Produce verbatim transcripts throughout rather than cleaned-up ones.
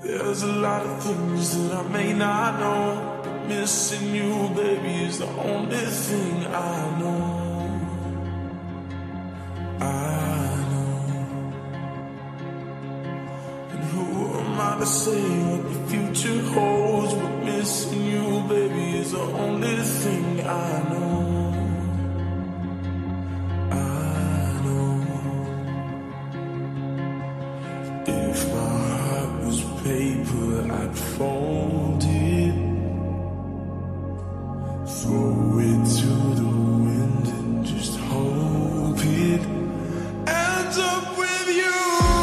There's a lot of things that I may not know, but missing you, baby, is the only thing I know. I know. And who am I to say what the future holds? But missing you, baby, is the only thing I know. Paper, I'd fold it, throw it to the wind and just hope it ends up with you.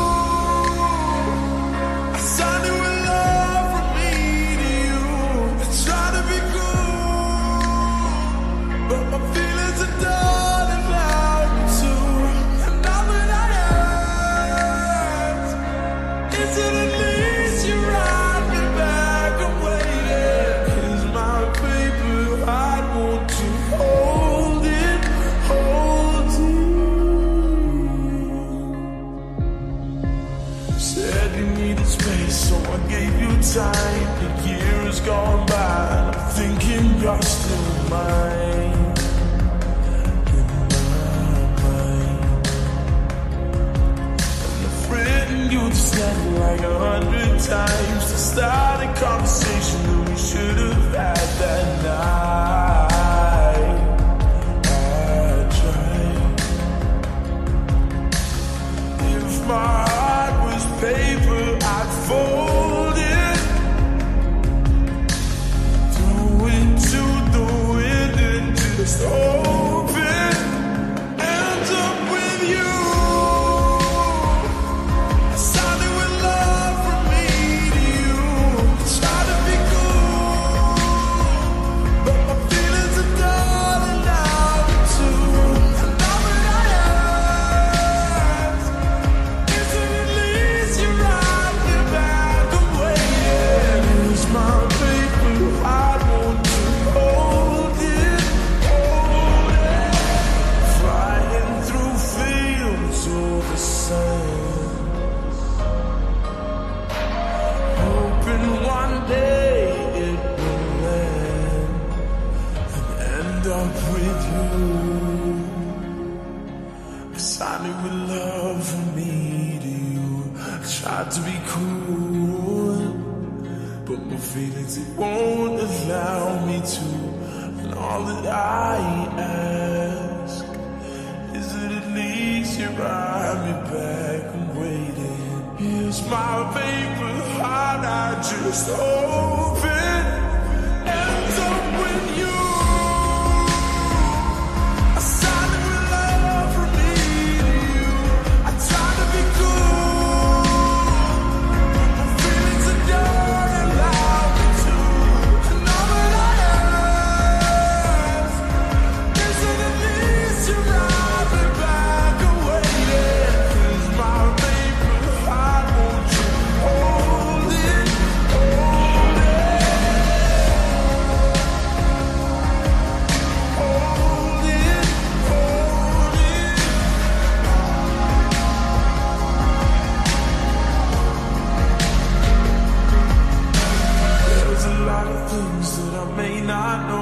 I signed it with love from me to you. I try to be good, but my feelings are done and loud too. And now that I ask, is it a you ride me back and waiting? Here's my paper, I want to hold it, hold you. Said you needed space, so I gave you time. A year has gone by, and I'm thinking you're still mine. In my mind, and I've written you to stand like a hundred times to start a conversation that we should have had that night. I tried. If my heart was paper, I'd fold it, throw it to the wind and just hope it ends up with you. Hoping one day it will end and end up with you. I signed it with love from me to you. I tried to be cool, but my feelings, it won't allow me to. And all that I ask is that at least you ride me back and waiting. Here's my paper heart, I just hope it ends up with you. I signed it with love from me to you. I try to be good, my feelings are done and loud me too. And all that I ask is that at least you ride me back and waiting. Here's my paper heart, won't you hold it, hold it, hold it, hold it. There's a lot of things that I may not know,